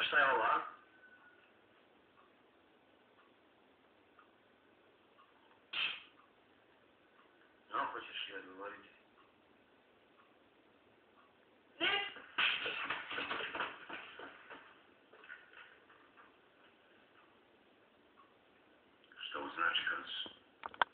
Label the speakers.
Speaker 1: A šta je ovo, a? No, hoćeš li odgovoriti?
Speaker 2: Ne.
Speaker 1: Što ovo znači, Hans?